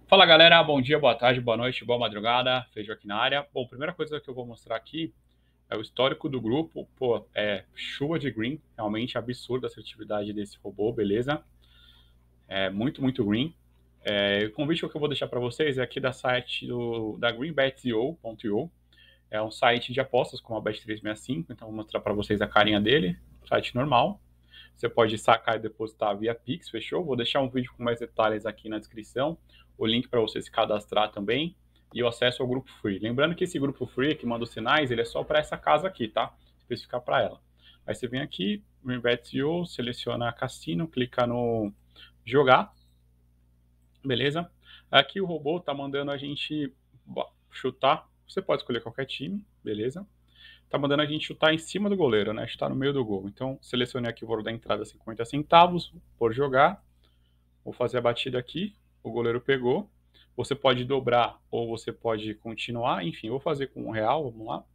Fala galera, bom dia, boa tarde, boa noite, boa madrugada, Feijão aqui na área. Bom, primeira coisa que eu vou mostrar aqui é o histórico do grupo. Pô, é chuva de green, realmente absurda a assertividade desse robô, beleza? É muito green. O convite que eu vou deixar para vocês é aqui da site da greenbets.io. É um site de apostas como a Bet365, então vou mostrar para vocês a carinha dele, site normal. Você pode sacar e depositar via Pix, fechou? Vou deixar um vídeo com mais detalhes aqui na descrição, o link para você se cadastrar também e o acesso ao grupo free. Lembrando que esse grupo free que manda os sinais, ele é só para essa casa aqui, tá? Especificar para ela. Aí você vem aqui, no Invest.io, seleciona Cassino, clica no Jogar, beleza? Aqui o robô tá mandando a gente chutar. Você pode escolher qualquer time, beleza? Tá mandando a gente chutar em cima do goleiro, né? Chutar no meio do gol. Então, selecione aqui o valor da entrada 50 centavos por jogar. Vou fazer a batida aqui. O goleiro pegou. Você pode dobrar ou você pode continuar. Enfim, vou fazer com R$ 1. Vamos lá.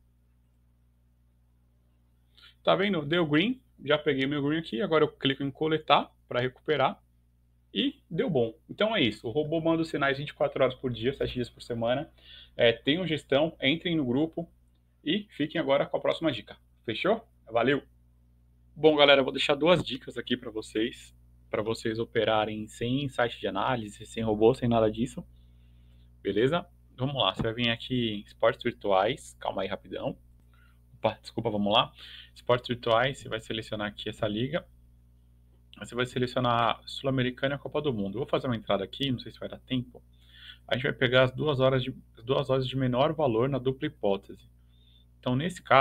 Tá vendo? Deu green. Já peguei meu green aqui. Agora eu clico em coletar para recuperar. E deu bom. Então é isso. O robô manda os sinais 24 horas por dia, 7 dias por semana. Tenham gestão, entrem no grupo e fiquem agora com a próxima dica. Fechou? Valeu! Bom, galera, eu vou deixar duas dicas aqui para vocês operarem sem site de análise, sem robô, sem nada disso, beleza? Vamos lá, você vai vir aqui em esportes virtuais, calma aí rapidão. Opa, desculpa, vamos lá. Esportes virtuais, você vai selecionar aqui essa liga. Você vai selecionar Sul-Americana e a Copa do Mundo. Eu vou fazer uma entrada aqui, não sei se vai dar tempo. A gente vai pegar as duas horas de menor valor na dupla hipótese. Então,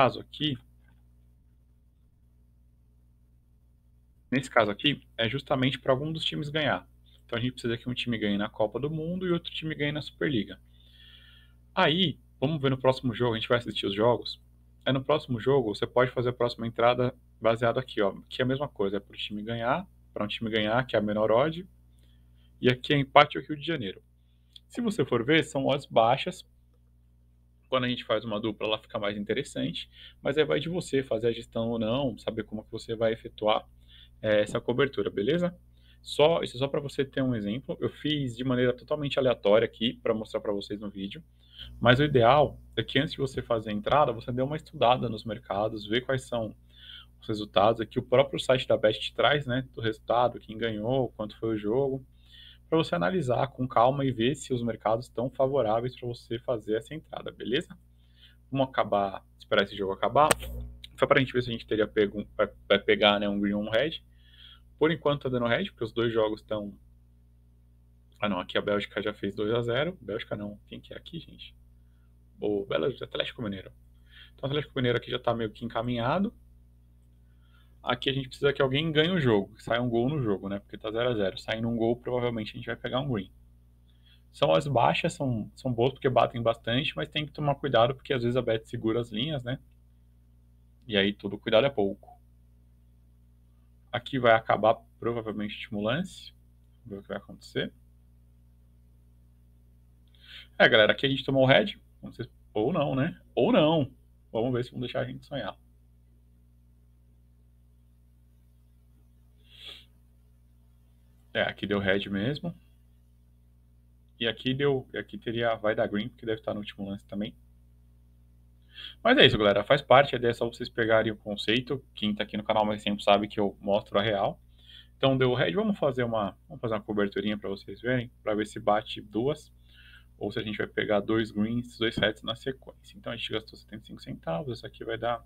nesse caso aqui, é justamente para algum dos times ganhar. Então a gente precisa que um time ganhe na Copa do Mundo e outro time ganhe na Superliga. Aí, vamos ver no próximo jogo, a gente vai assistir os jogos. Aí no próximo jogo, você pode fazer a próxima entrada baseado aqui, ó, que é a mesma coisa, é para um time ganhar, que é a menor odd, e aqui é empate ao Rio de Janeiro. Se você for ver, são odds baixas. Quando a gente faz uma dupla, ela fica mais interessante, mas aí vai de você fazer a gestão ou não, saber como que você vai efetuar essa cobertura, beleza? Isso é só para você ter um exemplo. Eu fiz de maneira totalmente aleatória aqui para mostrar para vocês no vídeo. Mas o ideal é que antes de você fazer a entrada, você dê uma estudada nos mercados, ver quais são os resultados. Aqui o próprio site da Bet te traz, né, do resultado, quem ganhou, quanto foi o jogo, para você analisar com calma e ver se os mercados estão favoráveis para você fazer essa entrada, beleza? Vamos esperar esse jogo acabar. Só para a gente ver se a gente vai pegar, né, um green ou um red. Por enquanto tá dando red, porque os dois jogos estão. Ah, não, aqui a Bélgica já fez 2-0. Bélgica não, quem que é aqui, gente? O Atlético Mineiro. Então o Atlético Mineiro aqui já tá meio que encaminhado. Aqui a gente precisa que alguém ganhe o jogo, que saia um gol no jogo, né? Porque tá 0-0. Saindo um gol, provavelmente a gente vai pegar um green. São as baixas, são boas porque batem bastante, mas tem que tomar cuidado porque às vezes a bet segura as linhas, né? E aí todo cuidado é pouco. Aqui vai acabar provavelmente o último lance. Vamos ver o que vai acontecer. Galera, aqui a gente tomou o red. Ou não, né? Ou não. Vamos ver se vão deixar a gente sonhar. Aqui deu red mesmo. E aqui vai dar green, porque deve estar no último lance também. Mas é isso, galera. Faz parte. A ideia é só vocês pegarem o conceito. Quem tá aqui no canal mais tempo sabe que eu mostro a real. Então deu red. Vamos fazer uma coberturinha para vocês verem. Para ver se bate duas. Ou se a gente vai pegar dois greens, dois reds na sequência. Então a gente gastou 75 centavos. Essa aqui vai dar.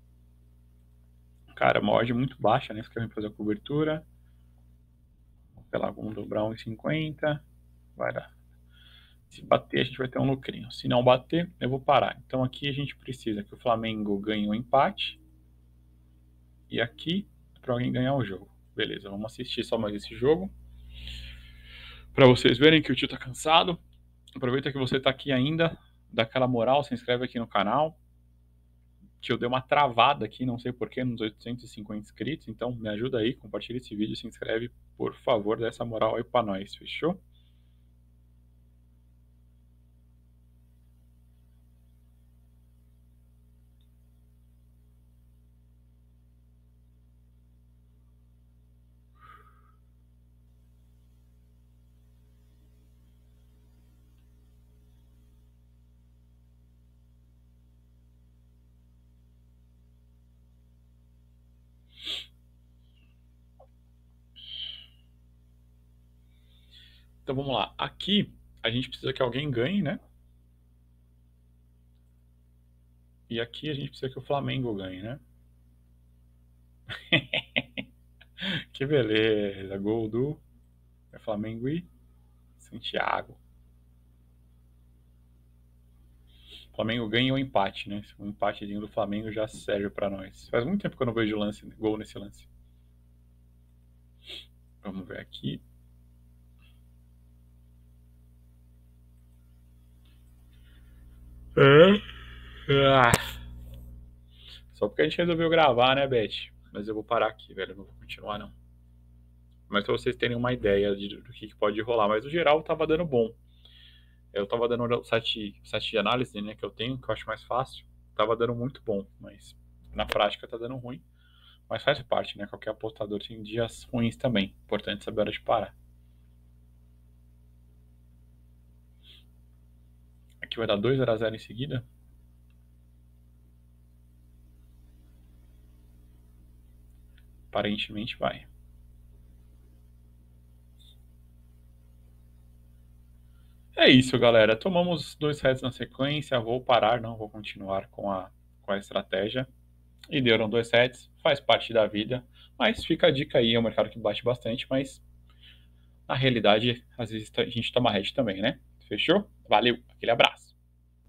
Cara, uma odd muito baixa, né? Se querem fazer a cobertura. Sei lá, vamos dobrar 1,50. Vai dar. Se bater, a gente vai ter um lucrinho. Se não bater, eu vou parar. Então aqui a gente precisa que o Flamengo ganhe um empate. E aqui, para alguém ganhar o jogo. Beleza, vamos assistir só mais esse jogo. Para vocês verem que o tio tá cansado. Aproveita que você tá aqui ainda. Dá aquela moral, se inscreve aqui no canal. Que eu dei uma travada aqui, não sei porquê, nos 850 inscritos. Então me ajuda aí, compartilha esse vídeo, se inscreve, por favor, dá essa moral aí pra nós, fechou? Então vamos lá. Aqui a gente precisa que alguém ganhe, né? E aqui a gente precisa que o Flamengo ganhe, né? Que beleza. Gol do Flamengo e Santiago. O Flamengo ganha ou empate, né? Um empatezinho do Flamengo já serve pra nós. Faz muito tempo que eu não vejo gol nesse lance. Vamos ver aqui. Ah, só porque a gente resolveu gravar, né, Beth? Mas eu vou parar aqui, velho. Eu não vou continuar, não. Mas pra vocês terem uma ideia do que pode rolar. Mas no geral tava dando bom. Eu tava dando o site de análise, né, que eu tenho, que eu acho mais fácil. Tava dando muito bom, mas na prática tá dando ruim. Mas faz parte, né? Qualquer apostador tem dias ruins também. Importante saber a hora de parar. Aqui vai dar 2-0 em seguida. Aparentemente vai. É isso, galera. Tomamos 2 sets na sequência. Vou parar, não vou continuar com a estratégia. E deram 2 sets. Faz parte da vida. Mas fica a dica aí. É um mercado que bate bastante, mas na realidade, às vezes a gente toma head também, né? Fechou? Valeu. Aquele abraço.